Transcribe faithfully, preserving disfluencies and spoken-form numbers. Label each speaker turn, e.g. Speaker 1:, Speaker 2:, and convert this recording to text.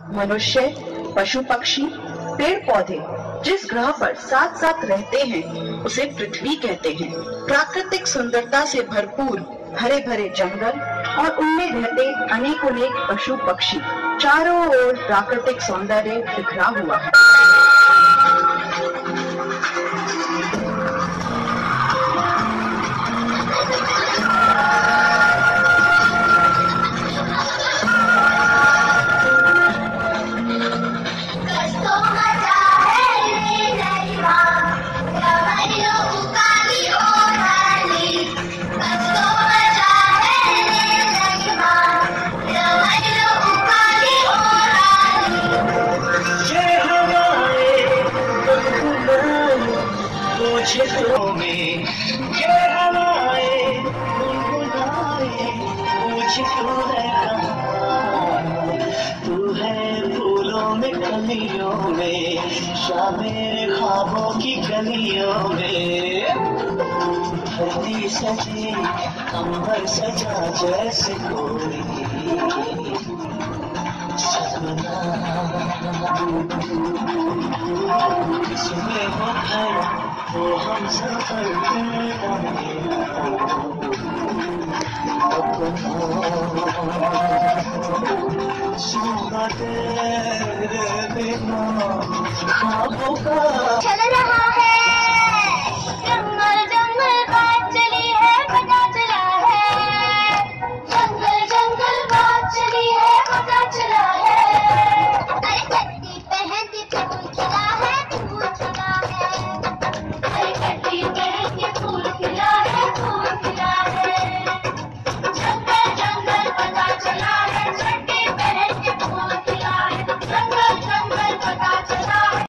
Speaker 1: मनुष्य, पशु पक्षी, पेड़ पौधे जिस ग्रह पर साथ साथ रहते हैं उसे पृथ्वी कहते हैं। प्राकृतिक सुंदरता से भरपूर हरे भरे जंगल और उनमें रहते अनेकोनेक पशु पक्षी, चारों ओर प्राकृतिक सौंदर्य बिखरा हुआ है।
Speaker 2: में ये हवाएं गुनगुनाए, मुझे तू है कहाँ, तू है फूलों में कलियों में, या मेरे ख्वाबों की गलियों में। धरती सजी अंबर सजा जैसे कोई सपना, इसमें हो खड़ा वो हम सफर
Speaker 3: चल रहा है